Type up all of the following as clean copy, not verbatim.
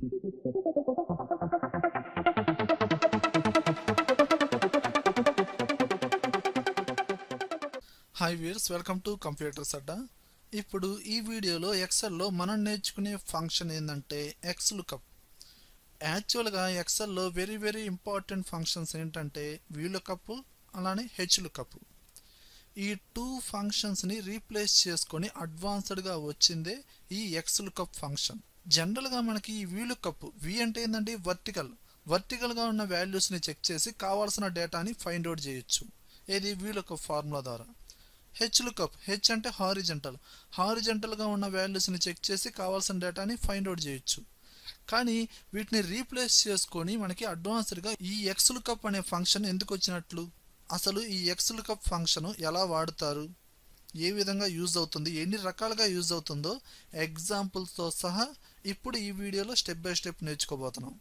Hi viewers, welcome to computers Adda. ఇప్పుడు ఈ వీడియోలో ఎక్సెల్లో మనం నేర్చుకునే ఫంక్షన్ ఏంటంటే XLOOKUP. యాక్చువల్గా ఎక్సెల్లో వెరీ ఇంపార్టెంట్ ఫంక్షన్స్ ఏంటంటే VLOOKUP అలానే HLOOKUP. ఈ టూ ఫంక్షన్స్ని రీప్లేస్ చేసుకొని అడ్వాన్స్డ్గా వచ్చిందే ఈ XLOOKUP ఫంక్షన్. జనరల్గా మనకి ఈ VLOOKUP, V అంటే ఏంటంటే వర్టికల్గా ఉన్న వాల్యూస్ని చెక్ చేసి కావాల్సిన డేటాని ఫైండ్ అవుట్ చేయొచ్చు. ఏది VLOOKUP ఫార్ములా ద్వారా. HLOOKUP, H అంటే హారిజంటల్గా ఉన్న వాల్యూస్ని చెక్ చేసి కావాల్సిన డేటాని ఫైండ్ అవుట్ చేయొచ్చు. కానీ వీటిని రీప్లేస్ చేసుకొని మనకి అడ్వాన్స్డ్గా ఈ XLOOKUP అనే ఫంక్షన్ ఎందుకు వచ్చినట్లు, అసలు ఈ XLOOKUP ఫంక్షన్ ఎలా వాడుతారు, ఏ విధంగా యూజ్ అవుతుంది, ఎన్ని రకాలుగా యూజ్ అవుతుందో ఎగ్జాంపుల్స్తో సహా ఇప్పుడు ఈ వీడియోలో స్టెప్ బై స్టెప్ నేర్చుకోబోతున్నాం.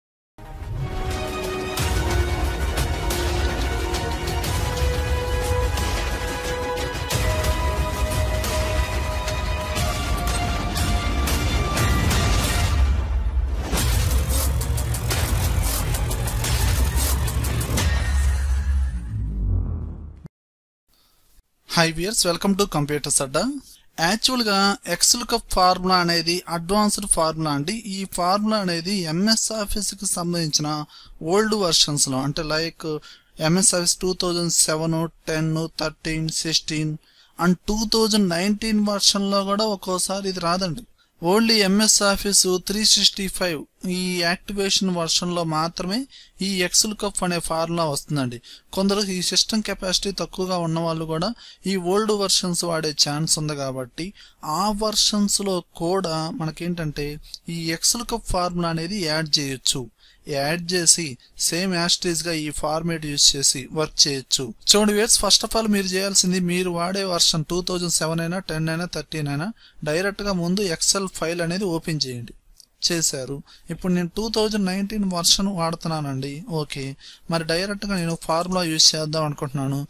Hi viewers, welcome to computers Adda. యాక్చువల్గా XLOOKUP ఫార్ములా అనేది అడ్వాన్స్డ్ ఫార్ములా అండి. ఈ ఫార్ములా అనేది MS ఆఫీస్కి సంబంధించిన ఓల్డ్ వర్షన్స్లో అంటే లైక్ MS ఆఫీస్ 2007, 10, 13, 16 అండ్ 2019 వర్షన్లో కూడా ఒక్కోసారి ఇది రాదండి. ఓన్లీ MS ఆఫీస్ 365 ఈ యాక్టివేషన్ వర్షన్లో మాత్రమే ఈ XLOOKUP అనే ఫార్ములా వస్తుందండి. కొందరు ఈ సిస్టమ్ కెపాసిటీ తక్కువగా ఉన్న వాళ్ళు కూడా ఈ ఓల్డ్ వర్షన్స్ వాడే ఛాన్స్ ఉంది కాబట్టి ఆ వర్షన్స్లో కూడా మనకేంటంటే ఈ XLOOKUP ఫార్ములా అనేది యాడ్ చేసి సేమ్ యాస్టీస్గా ఈ ఫార్మేట్ యూజ్ చేసి వర్క్ చేయొచ్చు. చూడండి వ్యూయర్స్, ఫస్ట్ ఆఫ్ ఆల్ మీరు చేయాల్సింది, మీరు వాడే వర్షన్ 2007 అయినా 10 అయినా 13 అయినా డైరెక్ట్గా ముందు ఎక్సెల్ ఫైల్ అనేది ఓపెన్ చేయండి. చేశారు. ఇప్పుడు నేను 2019 వర్షన్ వాడుతున్నానండి. ఓకే, మరి డైరెక్ట్గా నేను ఫార్ములా యూజ్ చేద్దాం అనుకుంటున్నాను.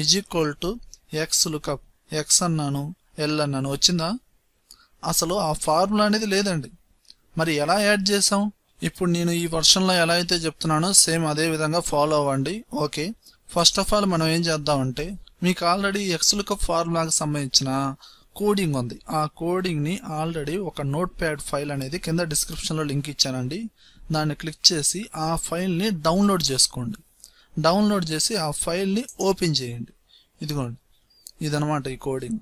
XLOOKUP X అన్నాను, L అన్నాను, వచ్చిందా? అసలు ఆ ఫార్ములా అనేది లేదండి. మరి ఎలా యాడ్ చేసాం? ఇప్పుడు నేను ఈ వర్షన్లో ఎలా అయితే చెప్తున్నానో సేమ్ అదే విధంగా ఫాలో అవ్వండి. ఓకే, ఫస్ట్ ఆఫ్ ఆల్ మనం ఏం చేద్దామంటే, మీకు ఆల్రెడీ XLOOKUP ఫార్ములాకి సంబంధించిన కోడింగ్ ఉంది. ఆ కోడింగ్ని ఆల్రెడీ ఒక నోట్ ప్యాడ్ ఫైల్ అనేది కింద డిస్క్రిప్షన్లో లింక్ ఇచ్చానండి. దాన్ని క్లిక్ చేసి ఆ ఫైల్ని డౌన్లోడ్ చేసుకోండి. డౌన్లోడ్ చేసి ఆ ఫైల్ని ఓపెన్ చేయండి. ఇదిగోండి, ఇదనమాట ఈ కోడింగ్.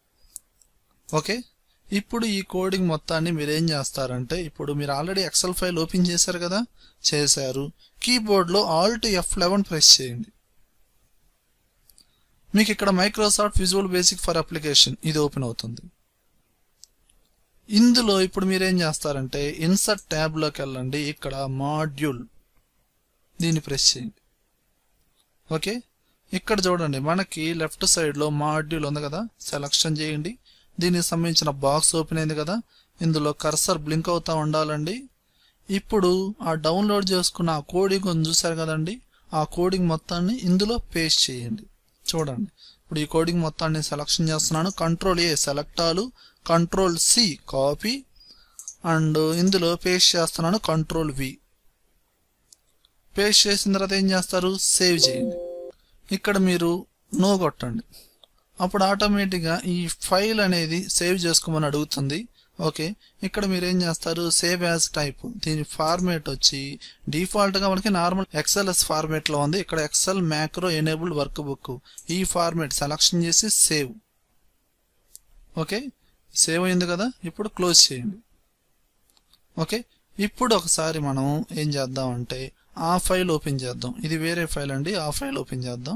ఓకే, ఇప్పుడు ఈ కోడింగ్ మొత్తాన్ని మీరు ఏం చేస్తారంటే, ఇప్పుడు మీరు ఆల్రెడీ ఎక్సెల్ ఫైల్ ఓపెన్ చేశారు కదా, చేశారు. కీబోర్డ్లో Alt F11 ప్రెస్ చేయండి. మీకు ఇక్కడ Microsoft visual basic for application ఇది ఓపెన్ అవుతుంది. ఇందులో ఇప్పుడు మీరేం చేస్తారంటే ఇన్సర్ట్ ట్యాబ్లోకి వెళ్ళండి. ఇక్కడ మాడ్యూల్ దీన్ని ప్రెస్ చేయండి. ఓకే, ఇక్కడ చూడండి, మనకి లెఫ్ట్ సైడ్లో మాడ్యూల్ ఉంది కదా, సెలెక్షన్ చేయండి. దీనికి సంబంధించిన బాక్స్ ఓపెన్ అయింది కదా, ఇందులో కర్సర్ బ్లింక్ అవుతూ ఉండాలండి. ఇప్పుడు ఆ డౌన్లోడ్ చేసుకున్న ఆ కోడింగ్ చూసారు కదండి, ఆ కోడింగ్ మొత్తాన్ని ఇందులో పేస్ట్ చేయండి. చూడండి, ఇప్పుడు ఈ కోడింగ్ మొత్తాన్ని సెలెక్షన్ చేస్తున్నాను. Ctrl A select all, Ctrl C copy and ఇందులో పేస్ట్ చేస్తున్నాను. Ctrl V పేస్ట్ చేసిన తర్వాత ఏం చేస్తారు, సేవ్ చేయండి. ఇక్కడ మీరు నో కొట్టండి. అప్పుడు ఆటోమేటిక్గా ఈ ఫైల్ అనేది సేవ్ చేసుకోమని అడుగుతుంది. ఓకే, ఇక్కడ మీరు ఏం చేస్తారు, సేవ్ యాజ్ టైప్, దీని ఫార్మేట్ వచ్చి డిఫాల్ట్గా మనకి నార్మల్ XLS ఫార్మేట్లో ఉంది. ఇక్కడ Excel macro enabled workbook ఈ ఫార్మేట్ సెలెక్షన్ చేసి సేవ్. ఓకే, సేవ్ అయింది కదా, ఇప్పుడు క్లోజ్ చేయండి. ఓకే, ఇప్పుడు ఒకసారి మనం ఏం చేద్దామంటే ఆ ఫైల్ ఓపెన్ చేద్దాం. ఇది వేరే ఫైల్ అండి, ఆ ఫైల్ ఓపెన్ చేద్దాం.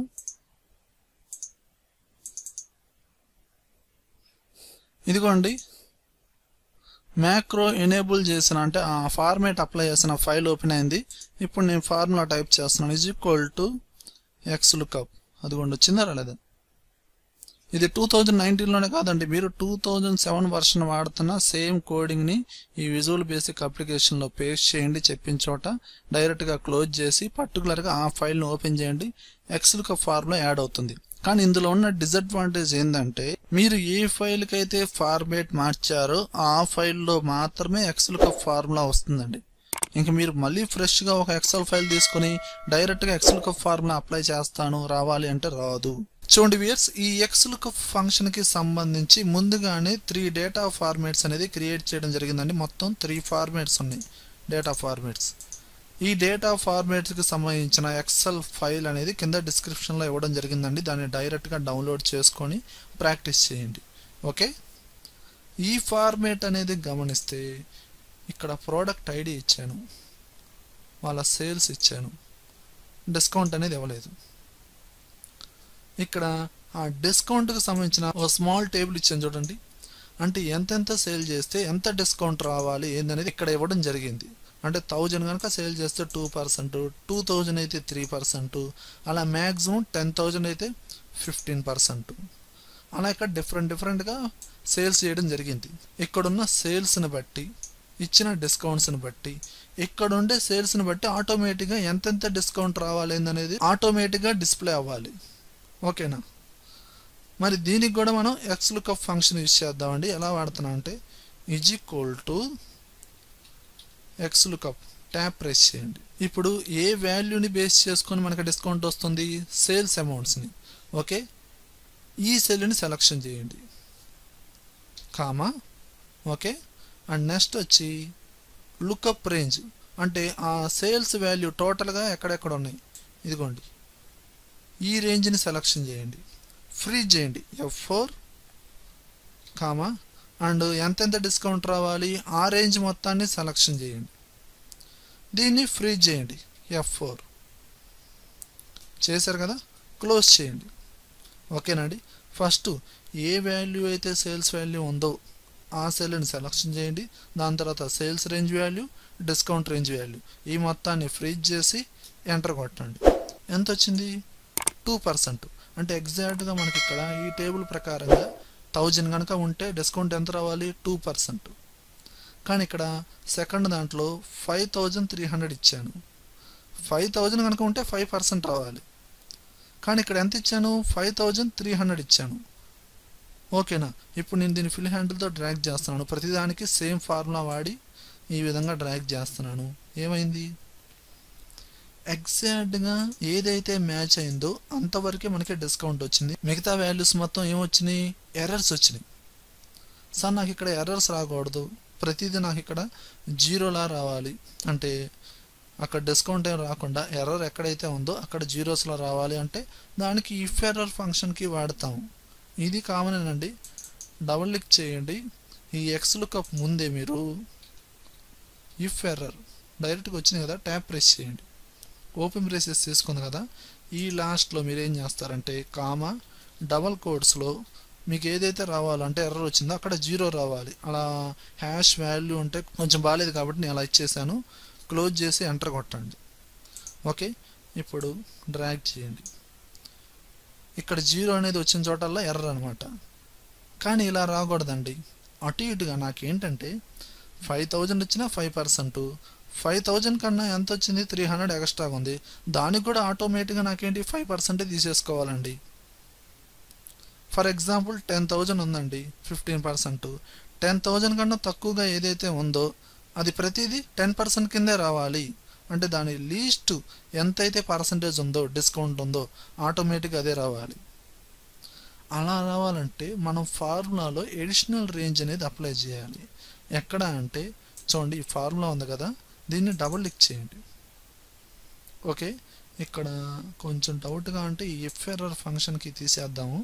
ఇదిగోండి, మ్యాక్రో ఎనేబుల్ చేసిన అంటే ఆ ఫార్మేట్ అప్లై చేసిన ఫైల్ ఓపెన్ అయింది. ఇప్పుడు నేను ఫార్ములా టైప్ చేస్తున్నాను, XLOOKUP. అదిగోండి, వచ్చిందా రాలేదా? ఇది 2019లోనే కాదండి, మీరు 2007 వర్షన్ వాడుతున్న సేమ్ కోడింగ్ని ఈ విజువల్ బేసిక్ అప్లికేషన్లో పేస్ట్ చేయండి. చెప్పిన చోట డైరెక్ట్గా క్లోజ్ చేసి పర్టికులర్గా ఆ ఫైల్ని ఓపెన్ చేయండి. XLOOKUP ఫార్ములా యాడ్ అవుతుంది. కానీ ఇందులో ఉన్న డిసడ్వాంటేజ్ ఏంటంటే మీరు ఏ ఫైల్కి అయితే ఫార్మేట్ మార్చారో ఆ ఫైల్లో మాత్రమే ఎక్స్ఎల్కప్ ఫార్ములా వస్తుందండి. ఇంక మీరు మళ్ళీ ఫ్రెష్గా ఒక ఎక్సెల్ ఫైల్ తీసుకుని డైరెక్ట్గా ఎక్స్ఎల్కప్ ఫార్ములా అప్లై చేస్తాను రావాలి అంటే రాదు. చూడండి వ్యూయర్స్, ఈ ఎక్స్ఎల్కప్ ఫంక్షన్కి సంబంధించి ముందుగానే 3 డేటా ఫార్మేట్స్ అనేది క్రియేట్ చేయడం జరిగిందండి. మొత్తం 3 ఫార్మేట్స్ ఉన్నాయి, డేటా ఫార్మేట్స్. ఈ డేటా ఫార్మేట్స్కి సంబంధించిన ఎక్సెల్ ఫైల్ అనేది కింద డిస్క్రిప్షన్లో ఇవ్వడం జరిగిందండి. దాన్ని డైరెక్ట్గా డౌన్లోడ్ చేసుకొని ప్రాక్టీస్ చేయండి. ఓకే, ఈ ఫార్మేట్ అనేది గమనిస్తే ఇక్కడ ప్రోడక్ట్ ఐడి ఇచ్చాను, వాళ్ళ సేల్స్ ఇచ్చాను, డిస్కౌంట్ అనేది ఇవ్వలేదు. ఇక్కడ ఆ డిస్కౌంట్కి సంబంధించిన ఒక స్మాల్ టేబుల్ ఇచ్చాను చూడండి. అంటే ఎంతెంత సేల్ చేస్తే ఎంత డిస్కౌంట్ రావాలి ఏందనేది ఇక్కడ ఇవ్వడం జరిగింది. అంటే 1000 కనుక సేల్ చేస్తే 2%, 2000 అయితే 3%, అలా మ్యాక్సిమం 10,000 అయితే 15%. అలా ఇక్కడ డిఫరెంట్గా సేల్స్ చేయడం జరిగింది. ఇక్కడున్న సేల్స్ని బట్టి, ఇచ్చిన డిస్కౌంట్స్ని బట్టి, ఇక్కడ ఉండే సేల్స్ని బట్టి ఆటోమేటిక్గా ఎంతెంత డిస్కౌంట్ రావాలి అనేది ఆటోమేటిక్గా డిస్ప్లే అవ్వాలి. ఓకేనా, మరి దీనికి కూడా మనం ఎక్స్లుకప్ ఫంక్షన్ యూజ్ చేద్దామండి. ఎలా వాడుతున్నాం అంటే = ఎక్స్లుకప్, ట్యాప్ ప్రెస్ చేయండి. ఇప్పుడు ఏ వాల్యూని బేస్ చేసుకొని మనకు డిస్కౌంట్ వస్తుంది, సేల్స్ అమౌంట్స్ని. ఓకే, ఈ సెల్ని సెలెక్షన్ చేయండి, కామా. ఓకే, అండ్ నెక్స్ట్ వచ్చి లుకప్ రేంజ్, అంటే ఆ సేల్స్ వాల్యూ టోటల్గా ఎక్కడెక్కడ ఉన్నాయి ఇదిగోండి, ఈ రేంజ్ని సెలెక్షన్ చేయండి. ఫ్రీజ్ చేయండి F4, కామా, అండ్ ఎంతెంత డిస్కౌంట్ రావాలి ఆ రేంజ్ మొత్తాన్ని సెలెక్షన్ చేయండి. దీన్ని ఫ్రీజ్ చేయండి F4. చేశారు కదా, క్లోజ్ చేయండి. ఓకేనండి, ఫస్ట్ ఏ వాల్యూ అయితే సేల్స్ వాల్యూ ఉందో ఆ సెల్ని సెలెక్షన్ చేయండి. దాని తర్వాత sales range value, discount range value, ఈ మొత్తాన్ని ఫ్రీజ్ చేసి ఎంటర్ కొట్టండి. ఎంత వచ్చింది, 2%. అంటే ఎగ్జాక్ట్గా మనకి ఇక్కడ ఈ టేబుల్ ప్రకారంగా 1000 కనుక ఉంటే డిస్కౌంట్ ఎంత రావాలి, 2%. కానీ ఇక్కడ సెకండ్ దాంట్లో 5300 ఇచ్చాను. 5000 కనుక ఉంటే 5% రావాలి. కానీ ఇక్కడ ఎంత ఇచ్చాను, 5300 ఇచ్చాను. ఓకేనా, ఇప్పుడు నేను దీన్ని ఫిల్ హ్యాండిల్తో డ్రాగ్ చేస్తున్నాను. ప్రతిదానికి సేమ్ ఫార్ములా వాడి ఈ విధంగా డ్రాగ్ చేస్తున్నాను. ఏమైంది, ఎగ్జాక్ట్గా ఏదైతే మ్యాచ్ అయిందో అంతవరకే మనకి డిస్కౌంట్ వచ్చింది. మిగతా వాల్యూస్ మొత్తం ఏమొచ్చినాయి, ఎర్రర్స్ వచ్చినాయి. సార్ నాకు ఇక్కడ ఎర్రర్స్ రాకూడదు, ప్రతిదీ నాకు ఇక్కడ 0లా రావాలి అంటే అక్కడ డిస్కౌంట్ ఏం రాకుండా ఎర్రర్ ఎక్కడైతే ఉందో అక్కడ 0స్లో రావాలి అంటే దానికి ఇఫ్ ఎర్రర్ ఫంక్షన్కి వాడతాము. ఇది కామనేనండి. డబుల్ క్లిక్ చేయండి. ఈ ఎక్స్లుకప్ ముందే మీరు ఇఫ్ ఎర్రర్ డైరెక్ట్గా వచ్చింది కదా, ట్యాప్ ప్రెస్ చేయండి. ఓపెన్ బ్రేసెస్ తీసుకుంది కదా, ఈ లాస్ట్లో మీరు ఏం చేస్తారంటే కామా, డబల్ కోట్స్లో మీకు ఏదైతే రావాలో అంటే ఎర్రర్ వచ్చిందో అక్కడ 0 రావాలి. అలా హ్యాష్ వాల్యూ ఉంటే కొంచెం బాగాలేదు కాబట్టి నేను అలా ఇచ్చేసాను. క్లోజ్ చేసి ఎంటర్ కొట్టండి. ఓకే, ఇప్పుడు డ్రాగ్ చేయండి. ఇక్కడ 0 అనేది వచ్చిన చోటల్లా ఎర్రర్ అనమాట. కానీ ఇలా రాకూడదండి, అటు ఇటుగా నాకేంటంటే 5000 వచ్చినా 5%, 5000 కన్నా ఎంత వచ్చింది, 300 ఎక్స్ట్రాగా ఉంది. దానికి కూడా ఆటోమేటిక్గా నాకేంటి 5% తీసేసుకోవాలండి. ఫర్ ఎగ్జాంపుల్ 10,000 ఉందండి, 15%. 10,000 కన్నా తక్కువగా ఏదైతే ఉందో అది ప్రతిదీ 10% కిందే రావాలి. అంటే దాని లీస్ట్ ఎంతైతే పర్సంటేజ్ ఉందో, డిస్కౌంట్ ఉందో ఆటోమేటిక్గా అదే రావాలి. అలా రావాలంటే మనం ఫార్ములాలో ఎడిషనల్ రేంజ్ అనేది అప్లై చేయాలి. ఎక్కడ అంటే చూడండి, ఈ ఫార్ములా ఉంది కదా, దీన్ని డబుల్ క్లిక్ చేయండి. ఓకే, ఇక్కడ కొంచెం డౌట్గా అంటే ఈ ఇఫ్ ఎర్రర్ ఫంక్షన్కి తీసేద్దాము.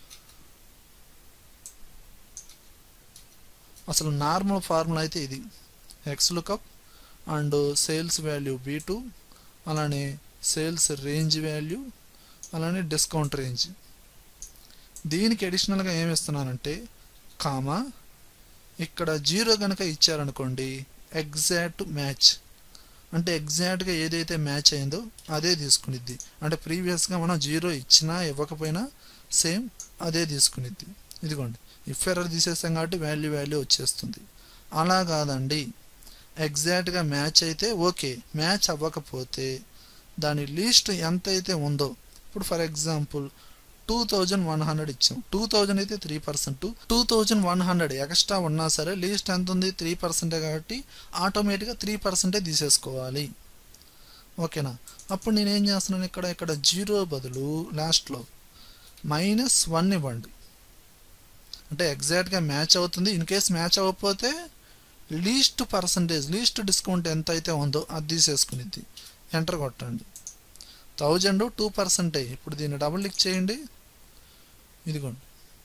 అసలు నార్మల్ ఫార్ములా అయితే ఇది ఎక్స్లుకప్ అండ్ సేల్స్ వాల్యూ B2, అలానే సేల్స్ రేంజ్ వాల్యూ, అలానే డిస్కౌంట్ రేంజ్. దీనికి అడిషనల్గా ఏమి ఇస్తున్నానంటే కామా, ఇక్కడ 0 కనుక ఇచ్చారనుకోండి ఎగ్జాక్ట్ మ్యాచ్, అంటే ఎగ్జాక్ట్గా ఏదైతే మ్యాచ్ అయిందో అదే తీసుకునిద్ది. అంటే ప్రీవియస్గా మనం 0 ఇచ్చినా ఇవ్వకపోయినా సేమ్ అదే తీసుకునిద్ది. ఇదిగోండి, ఇఫ్ ఎర్రర్ తీసేస్తాం కాబట్టి వాల్యూ వచ్చేస్తుంది. అలా కాదండి, ఎగ్జాక్ట్గా మ్యాచ్ అయితే ఓకే, మ్యాచ్ అవ్వకపోతే దాని లీస్ట్ ఎంత అయితే ఉందో, ఇప్పుడు ఫర్ ఎగ్జాంపుల్ 2100 ఇచ్చాం. 2000 అయితే 3%, 2100 ఎక్స్ట్రా ఉన్నా సరే లీస్ట్ ఎంత ఉంది 3% కాబట్టి ఆటోమేటిక్గా 3% తీసేసుకోవాలి. ఓకేనా? అప్పుడు నేనేం చేస్తున్నాను, ఇక్కడ 0 బదులు లాస్ట్లో -1 ఇవ్వండి. అంటే ఎగ్జాక్ట్గా మ్యాచ్ అవుతుంది. ఇన్ కేస్ మ్యాచ్ అవ్వకపోతే లీస్ట్ డిస్కౌంట్ ఎంత అయితే ఉందో అది తీసేసుకునిద్ది. ఎంటర్ కొట్టండి. 1000 2%. ఇప్పుడు దీన్ని డబుల్ క్లిక్ చేయండి. ఇదిగోండి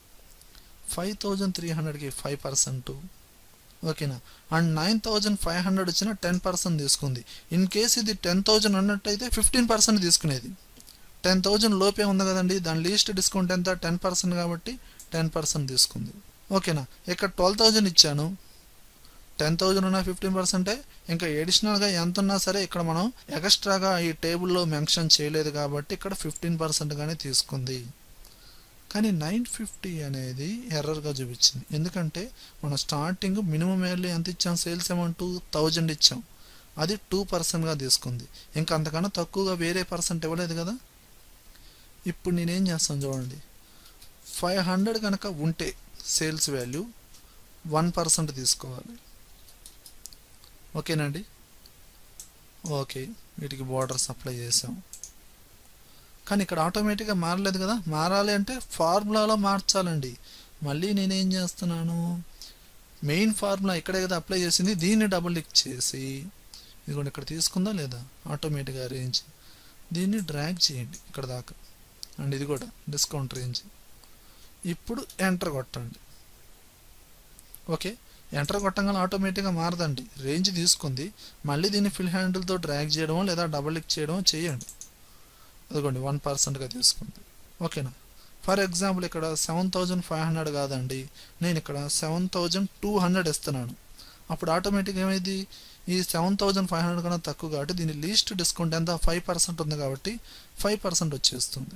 5300కి 5%. ఓకేనా? అండ్ 9500 వచ్చిన 10% తీసుకుంది. ఇన్ కేస్ ఇది 10,000 అన్నట్టయితే 15% తీసుకునేది. 10,000 లోపే ఉంది కదండి, దాని లీస్ట్ డిస్కౌంట్ ఎంత 10% కాబట్టి 10% తీసుకుంది. ఓకేనా? ఇక్కడ 12,000 ఇచ్చాను. 10,000 ఉన్న 15%. ఇంకా ఎడిషనల్గా ఎంత ఉన్నా సరే ఇక్కడ మనం ఎక్స్ట్రాగా ఈ టేబుల్లో మెన్షన్ చేయలేదు కాబట్టి ఇక్కడ 15%గానే తీసుకుంది. కానీ 950 అనేది ఎర్రర్గా చూపించింది. ఎందుకంటే మనం స్టార్టింగ్ మినిమం వాల్యూ ఎంత ఇచ్చాం, సేల్స్ అమౌంట్ 1000 ఇచ్చాం, అది 2%గా తీసుకుంది. ఇంకా అంతకన్నా తక్కువగా వేరే పర్సెంట్ ఇవ్వలేదు కదా. ఇప్పుడు నేనేం చేస్తాను చూడండి, 500 కనుక ఉంటే సేల్స్ వాల్యూ 1% తీసుకోవాలి. ఓకేనండి? ఓకే, వీటికి బోర్డర్స్ అప్లై చేసాం. కానీ ఇక్కడ ఆటోమేటిక్గా మారలేదు కదా. మారాలి అంటే ఫార్ములాలో మార్చాలండి. మళ్ళీ నేనేం చేస్తున్నాను, మెయిన్ ఫార్ములా ఇక్కడే కదా అప్లై చేసింది, దీన్ని డబుల్ క్లిక్ చేసి ఇదిగోండి ఇక్కడ తీసుకుందా లేదా ఆటోమేటిక్గా రేంజ్, దీన్ని డ్రాగ్ చేయండి ఇక్కడ దాకా. అండ్ ఇది కూడా డిస్కౌంట్ రేంజ్. ఇప్పుడు ఎంటర్ కొట్టండి. ఓకే, ఎంటర్ కొట్టంగానే ఆటోమేటిక్గా మారదండి, రేంజ్ తీసుకుంది. మళ్ళీ దీన్ని ఫిల్ హ్యాండిల్తో డ్రాగ్ చేయడమో లేదా డబుల్ క్లిక్ చేయడమో చేయండి. అదిగోండి 1%గా తీసుకుంది. ఓకేనా? ఫర్ ఎగ్జాంపుల్ ఇక్కడ 7500 కాదండి, నేను ఇక్కడ 7200 ఇస్తున్నాను. అప్పుడు ఆటోమేటిక్గా ఏమైంది, ఈ 7500 కన్నా తక్కువ కాబట్టి దీని లీస్ట్ డిస్కౌంట్ ఎంత 5% ఉంది కాబట్టి 5% వచ్చేస్తుంది.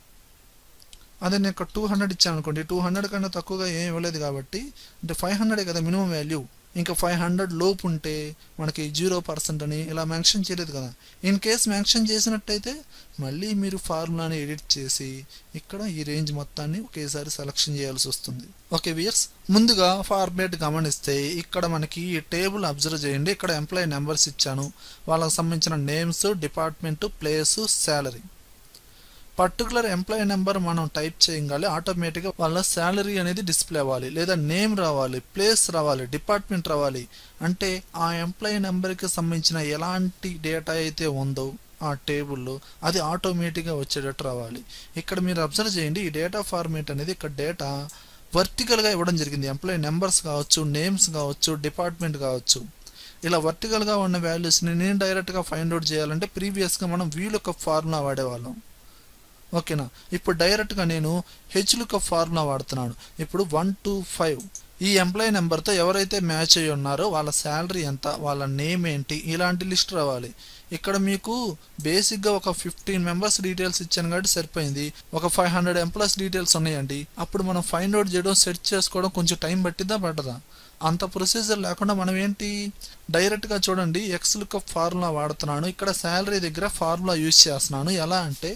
అదే నేను ఇక్కడ 200 ఇచ్చాను అనుకోండి, 200 కన్నా తక్కువగా ఏం ఇవ్వలేదు కాబట్టి, అంటే 500 కదా మినిమం వాల్యూ, ఇంకా 500 లోపు ఉంటే మనకి 0% అని ఇలా మెన్షన్ చేయలేదు కదా. ఇన్ కేస్ మెన్షన్ చేసినట్టయితే మళ్ళీ మీరు ఫార్ములాని ఎడిట్ చేసి ఇక్కడ ఈ రేంజ్ మొత్తాన్ని ఒకేసారి సెలెక్షన్ చేయాల్సి వస్తుంది. ఓకే వ్యూయర్స్, ముందుగా ఫార్మేట్ గమనిస్తే ఇక్కడ మనకి ఈ టేబుల్ అబ్జర్వ్ చేయండి. ఇక్కడ ఎంప్లాయీ నెంబర్స్ ఇచ్చాను, వాళ్ళకి సంబంధించిన names, department, place, salary. Particular employee number మనం టైప్ చేయగానే ఆటోమేటిక్గా వాళ్ళ శాలరీ అనేది డిస్ప్లే అవ్వాలి, లేదా నేమ్ రావాలి, ప్లేస్ రావాలి, డిపార్ట్మెంట్ రావాలి. అంటే ఆ ఎంప్లాయీ నెంబర్కి సంబంధించిన ఎలాంటి డేటా అయితే ఉందో ఆ టేబుల్లో అది ఆటోమేటిక్గా వచ్చేటట్టు రావాలి. ఇక్కడ మీరు అబ్జర్వ్ చేయండి, ఈ డేటా ఫార్మేట్ అనేది ఇక్కడ డేటా వర్టికల్గా ఇవ్వడం జరిగింది. ఎంప్లాయీ నెంబర్స్ కావచ్చు, నేమ్స్ కావచ్చు, డిపార్ట్మెంట్ కావచ్చు. ఇలా వర్టికల్గా ఉన్న వాల్యూస్ని నేను డైరెక్ట్గా ఫైండ్ అవుట్ చేయాలంటే ప్రీవియస్గా మనం VLOOKUP ఫార్ములా వాడేవాళ్ళం. ఓకేనా? ఇప్పుడు డైరెక్ట్గా నేను HLOOKUP ఫార్ములా వాడుతున్నాను. ఇప్పుడు 1 to 5 ఈ ఎంప్లాయీ నెంబర్తో ఎవరైతే మ్యాచ్ అయ్యి ఉన్నారో వాళ్ళ శాలరీ ఎంత, వాళ్ళ నేమ్ ఏంటి, ఇలాంటి లిస్ట్ రావాలి. ఇక్కడ మీకు బేసిక్గా ఒక 15 మెంబర్స్ డీటెయిల్స్ ఇచ్చాను కాబట్టి సరిపోయింది. ఒక 500 ఎంప్లాయీస్ డీటెయిల్స్ ఉన్నాయండి. అప్పుడు మనం ఫైండ్ అవుట్ చేయడం, సెర్చ్ చేసుకోవడం కొంచెం టైం పట్టదా? అంత ప్రొసీజర్ లేకుండా మనం ఏంటి డైరెక్ట్గా చూడండి XLOOKUP ఫార్ములా వాడుతున్నాను. ఇక్కడ శాలరీ దగ్గర ఫార్ములా యూజ్ చేస్తున్నాను. ఎలా అంటే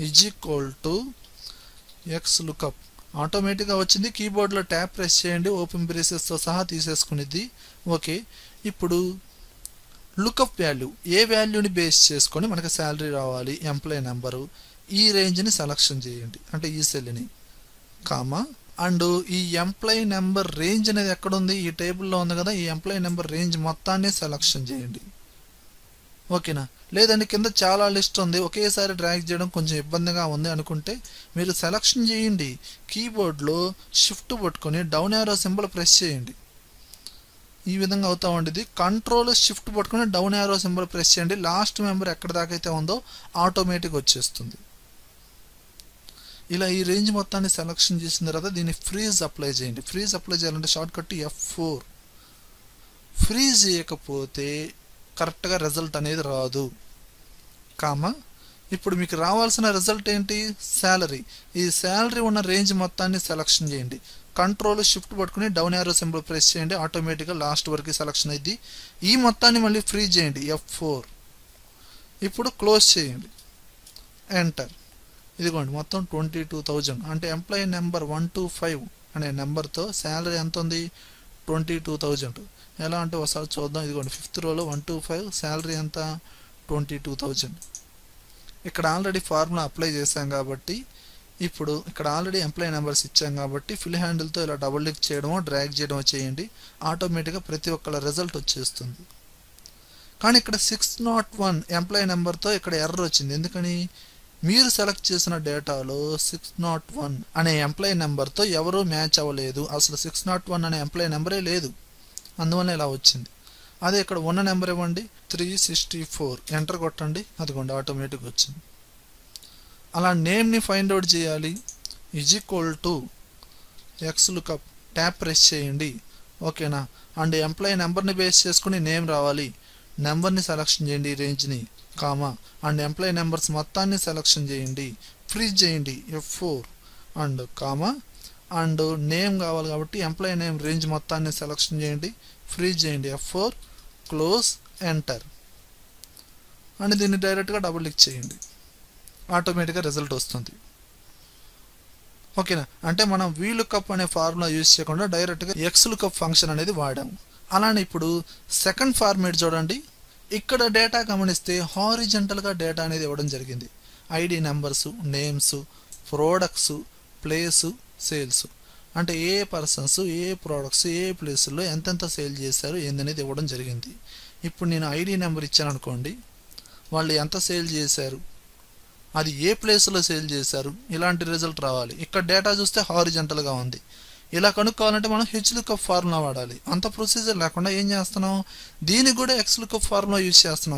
=XLOOKUP ఆటోమేటిక్గా వచ్చింది. కీబోర్డ్లో ట్యాప్ ప్రెస్ చేయండి, ఓపెన్ బ్రేసెస్తో సహా తీసేసుకునేది. ఓకే, ఇప్పుడు లుకప్ వాల్యూ, ఏ వాల్యూని బేస్ చేసుకొని మనకి శాలరీ రావాలి, ఎంప్లాయీ నెంబరు, ఈ రేంజ్ని సెలక్షన్ చేయండి, అంటే ఈ సెల్ని కామా. అండ్ ఈ ఎంప్లాయీ నెంబర్ రేంజ్ అనేది ఎక్కడుంది, ఈ టేబుల్లో ఉంది కదా, ఈ ఎంప్లాయీ నెంబర్ రేంజ్ మొత్తాన్ని సెలక్షన్ చేయండి. ఓకేనా? లేదండి కింద చాలా లిస్ట్ ఉంది, ఒకేసారి డ్రాగ్ చేయడం కొంచెం ఇబ్బందిగా ఉంది అనుకుంటే మీరు సెలక్షన్ చేయండి, కీబోర్డ్లో షిఫ్ట్ పట్టుకొని డౌన్ యారో సింబల్ ప్రెస్ చేయండి. ఈ విధంగా అవుతా ఉండేది. కంట్రోల్ షిఫ్ట్ పట్టుకొని డౌన్ యారో సింబల్ ప్రెస్ చేయండి. లాస్ట్ మెంబర్ ఎక్కడ దాకా అయితే ఉందో ఆటోమేటిక్ వచ్చేస్తుంది. ఇలా ఈ రేంజ్ మొత్తాన్ని సెలక్షన్ చేసిన తర్వాత దీన్ని ఫ్రీజ్ అప్లై చేయండి. ఫ్రీజ్ అప్లై చేయాలంటే షార్ట్ కట్ F4. ఫ్రీజ్ చేయకపోతే కరెక్ట్గా రిజల్ట్ అనేది రాదు. కామా ఇప్పుడు మీకు రావాల్సిన రిజల్ట్ ఏంటి, శాలరీ. ఈ శాలరీ ఉన్న రేంజ్ మొత్తాన్ని సెలక్షన్ చేయండి. కంట్రోల్ షిఫ్ట్ పట్టుకుని డౌన్ యారో సింబల్ ప్రెస్ చేయండి, ఆటోమేటిక్గా లాస్ట్ వరకు సెలక్షన్ అయింది. ఈ మొత్తాన్ని మళ్ళీ ఫ్రీజ్ చేయండి F4. ఇప్పుడు క్లోజ్ చేయండి, ఎంటర్. ఇదిగోండి మొత్తం 22,000 అంటే ఎంప్లాయీ నెంబర్ 125 అనే నెంబర్తో శాలరీ ఎంత ఉంది 22,000. ఎలా అంటే ఒకసారి చూద్దాం. ఇదిగోండి 5th రోలో 125 శాలరీ ఎంత 22,000. ఇక్కడ ఆల్రెడీ ఫార్ములా అప్లై చేశాం కాబట్టి ఇప్పుడు ఇక్కడ ఆల్రెడీ ఎంప్లాయీ నెంబర్స్ ఇచ్చాం కాబట్టి ఫిల్ హ్యాండిల్తో ఇలా డబుల్ క్లిక్ చేయడమో డ్రాగ్ చేయడమో చేయండి. ఆటోమేటిక్గా ప్రతి ఒక్కళ్ళ రిజల్ట్ వచ్చేస్తుంది. కానీ ఇక్కడ 601 ఎంప్లాయీ నెంబర్తో ఇక్కడ ఎర్రర్ వచ్చింది. ఎందుకని మీరు సెలెక్ట్ చేసిన డేటాలో 601 అనే ఎంప్లాయీ నెంబర్తో ఎవరూ మ్యాచ్ అవ్వలేదు. అసలు 601 అనే ఎంప్లాయీ నెంబరే లేదు. అందువల్ల ఇలా వచ్చింది. అదే ఇక్కడ ఉన్న నెంబర్ ఇవ్వండి 364 ఎంటర్ కొట్టండి. అదిగోండి ఆటోమేటిక్ వచ్చింది. అలా నేమ్ని ఫైండ్ అవుట్ చేయాలి. XLOOKUP ట్యాప్ ప్రెస్ చేయండి. ఓకేనా. అండ్ ఎంప్లాయీ నెంబర్ని బేస్ చేసుకుని నేమ్ రావాలి. నెంబర్ని సెలెక్షన్ చేయండి రేంజ్ని కామా అండ్ ఎంప్లాయీ నెంబర్స్ మొత్తాన్ని సెలెక్షన్ చేయండి. ఫ్రీజ్ చేయండి F4 and comma and name కావాలి కాబట్టి ఎంప్లాయీ నేమ్ రేంజ్ మొత్తాన్ని సెలెక్షన్ చేయండి. ఫ్రీజ్ చేయండి F4 క్లోజ్ ఎంటర్ అండ్ దీన్ని డైరెక్ట్గా డబుల్ క్లిక్ చేయండి. ఆటోమేటిక్గా రిజల్ట్ వస్తుంది. ఓకేనా. అంటే మనం VLOOKUP అనే ఫార్ములా యూజ్ చేయకుండా డైరెక్ట్గా XLOOKUP ఫంక్షన్ అనేది వాడాము. అలానే ఇప్పుడు సెకండ్ ఫార్మేట్ చూడండి. ఇక్కడ డేటా గమనిస్తే హారిజంటల్గా డేటా అనేది ఇవ్వడం జరిగింది. ID numbers, names, products, place, sales అంటే ఏ పర్సన్స్ ఏ ప్రోడక్ట్స్ ఏ ప్లేసుల్లో ఎంతెంత సేల్ చేశారు ఏందనేది ఇవ్వడం జరిగింది. ఇప్పుడు నేను ఐడి నెంబర్ ఇచ్చాను అనుకోండి, వాళ్ళు ఎంత సేల్ చేశారు, అది ఏ ప్లేస్లో సేల్ చేశారు, ఇలాంటి రిజల్ట్ రావాలి. ఇక్కడ డేటా చూస్తే హారిజంటల్గా ఉంది. ఇలా కనుక్కోవాలంటే మనం HLOOKUP ఫార్ములా వాడాలి. అంత ప్రొసీజర్ లేకుండా ఏం చేస్తున్నాం, దీనికి కూడా XLOOKUP ఫార్ములా యూజ్ చేస్తున్నాం.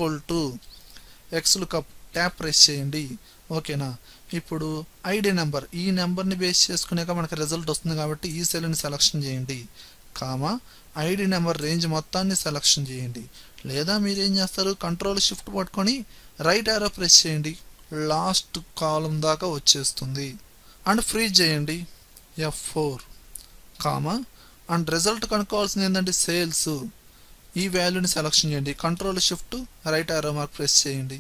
XLOOKUP ట్యాప్ ప్రెస్ చేయండి. ఓకేనా. ఇప్పుడు ఐడి నెంబర్ ఈ నెంబర్ని బేస్ చేసుకునేక మనకి రిజల్ట్ వస్తుంది కాబట్టి ఈ సెల్ని సెలెక్షన్ చేయండి కామా ఐడి నెంబర్ రేంజ్ మొత్తాన్ని సెలెక్షన్ చేయండి. లేదా మీరు ఏం చేస్తారు, కంట్రోల్ షిఫ్ట్ పట్టుకొని రైట్ యారో ప్రెస్ చేయండి. లాస్ట్ కాలం దాకా వచ్చేస్తుంది అండ్ ఫ్రీజ్ చేయండి F4 కామా అండ్ రిజల్ట్ కనుక్కోవాల్సింది ఏంటంటే సేల్స్. ఈ వాల్యూని సెలెక్షన్ చేయండి. Control shift right arrow mark press చేయండి.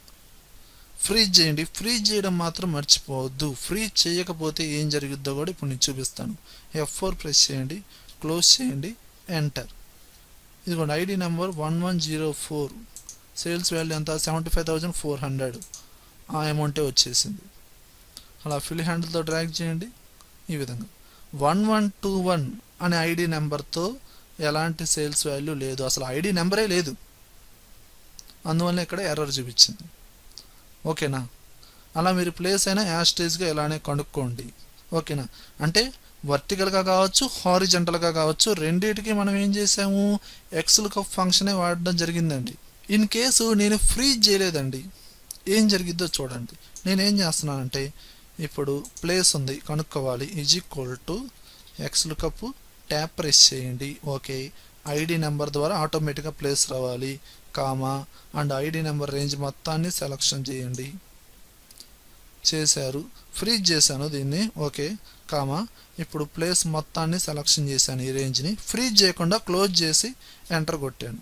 ఫ్రీజ్ చేయండి. ఫ్రీజ్ చేయడం మాత్రం మర్చిపోవద్దు. ఫ్రీజ్ చేయకపోతే ఏం జరుగుద్దో కూడా ఇప్పుడు నేను చూపిస్తాను. F4 ప్రెస్ చేయండి. క్లోజ్ చేయండి. ఎంటర్. ఇదిగోండి ఐడి నెంబర్ 1104 సేల్స్ వాల్యూ ఎంత 75,400 ఆ అమౌంటే వచ్చేసింది. అలా ఫిల్ హ్యాండిల్తో డ్రాగ్ చేయండి. ఈ విధంగా 1121 అనే ఐడి నెంబర్తో ఎలాంటి సేల్స్ వాల్యూ లేదు, అసలు ఐడి నెంబరే లేదు. అందువల్ల ఇక్కడ ఎర్రర్ చూపించింది. ఓకేనా. అలా మీరు ప్లేస్ అయినా యాస్టేజ్గా ఇలానే కనుక్కోండి. ఓకేనా. అంటే వర్టికల్గా కావచ్చు హారిజంటల్గా కావచ్చు రెండింటికి మనం ఏం చేసాము XLOOKUP ఫంక్షనే వాడడం జరిగిందండి. ఇన్ కేసు నేను ఫ్రీజ్ చేయలేదండి, ఏం జరిగిద్దో చూడండి. నేనేం చేస్తున్నానంటే ఇప్పుడు ప్లేస్ ఉంది కనుక్కోవాలి. XLOOKUP ట్యాప్ ప్రెస్ చేయండి. ఓకే. ఐడి నెంబర్ ద్వారా ఆటోమేటిక్గా ప్లేస్ రావాలి comma and ID number range మొత్తాన్ని సెలెక్షన్ చేయండి. చేశారు. ఫ్రీజ్ చేశాను దీన్ని. ఓకే కామా ఇప్పుడు ప్లేస్ మొత్తాన్ని సెలెక్షన్ చేశాను. ఈ రేంజ్ని ఫ్రీజ్ చేయకుండా క్లోజ్ చేసి ఎంటర్ కొట్టాను.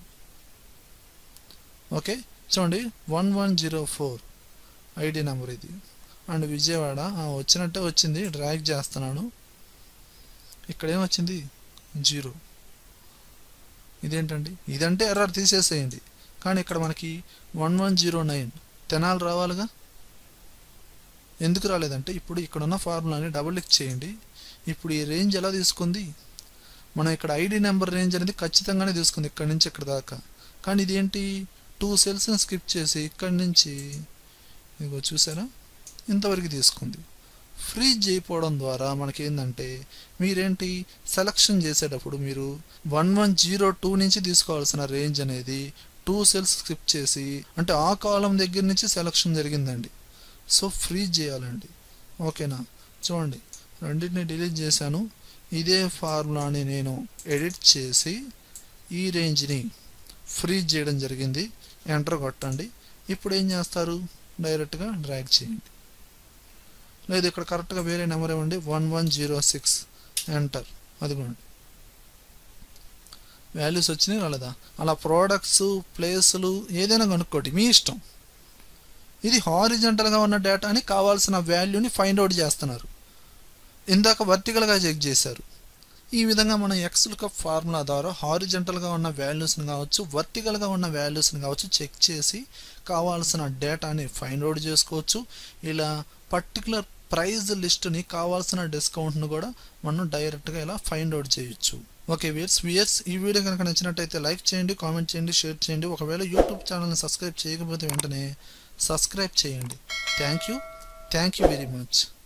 ఓకే చూడండి 1104 ఐడి నెంబర్ ఇది అండ్ విజయవాడ వచ్చినట్టే వచ్చింది. డ్రాగ్ చేస్తున్నాను. ఇక్కడ ఏమొచ్చింది 0. ఇదేంటండి, ఇదంటే ఎర్రర్ తీసేసేయండి. కానీ ఇక్కడ మనకి 1109 తెనాలి రావాలిగా. ఎందుకు రాలేదంటే ఇప్పుడు ఇక్కడ ఉన్న ఫార్ములాని డబుల్ క్లిక్ చేయండి. ఇప్పుడు ఈ రేంజ్ ఎలా తీసుకుంది, మనం ఇక్కడ ఐడి నెంబర్ రేంజ్ అనేది ఖచ్చితంగానే తీసుకుంది ఇక్కడ నుంచి ఇక్కడ దాకా. కానీ ఇదేంటి 2 సెల్స్ని స్కిప్ చేసి ఇక్కడి నుంచి ఇదిగో చూసారా ఇంతవరకు తీసుకుంది. ఫ్రీజ్ చేయకపోవడం ద్వారా మనకి ఏంటంటే మీరేంటి సెలక్షన్ చేసేటప్పుడు మీరు 1102 నుంచి తీసుకోవాల్సిన రేంజ్ అనేది 2 సెల్స్ స్కిప్ చేసి అంటే ఆ కాలం దగ్గర నుంచి సెలక్షన్ జరిగిందండి. సో ఫ్రీజ్ చేయాలండి. ఓకేనా. చూడండి రెండింటిని డిలీట్ చేశాను. ఇదే ఫార్ములాని నేను ఎడిట్ చేసి ఈ రేంజ్ని ఫ్రీజ్ చేయడం జరిగింది. ఎంటర్ కొట్టండి. ఇప్పుడు ఏం చేస్తారు, డైరెక్ట్గా డ్రాగ్ చేయండి. లేదు ఇక్కడ కరెక్ట్గా వేరే నెంబర్ ఇవ్వండి 1106 ఎంటర్. అదిగోండి వాల్యూస్ వచ్చినాయి రాలేదా. అలా ప్రోడక్ట్స్ ప్లేసులు ఏదైనా కనుక్కోండి మీ ఇష్టం. ఇది హారిజంటల్గా ఉన్న డేటాని కావాల్సిన వాల్యూని ఫైండ్ అవుట్ చేస్తున్నారు. ఇందాక వర్టికల్గా చెక్ చేశారు. ఈ విధంగా మనం XLOOKUP ఫార్ములా ద్వారా హారిజంటల్గా ఉన్న వాల్యూస్ని కావచ్చు, వర్టికల్గా ఉన్న వాల్యూస్ని కావచ్చు చెక్ చేసి కావాల్సిన డేటాని ఫైండ్ అవుట్ చేసుకోవచ్చు. ఇలా పర్టికులర్ ప్రైజ్ లిస్ట్ని కావాల్సిన డిస్కౌంట్ను కూడా మనం డైరెక్ట్గా ఇలా ఫైండ్ అవుట్ చేయొచ్చు. ఓకే వ్యూయర్స్, ఈ వీడియో కనుక నచ్చినట్టయితే లైక్ చేయండి, కామెంట్ చేయండి, షేర్ చేయండి. ఒకవేళ యూట్యూబ్ ఛానల్ని సబ్స్క్రైబ్ చేయకపోతే వెంటనే సబ్స్క్రైబ్ చేయండి. Thank you very much.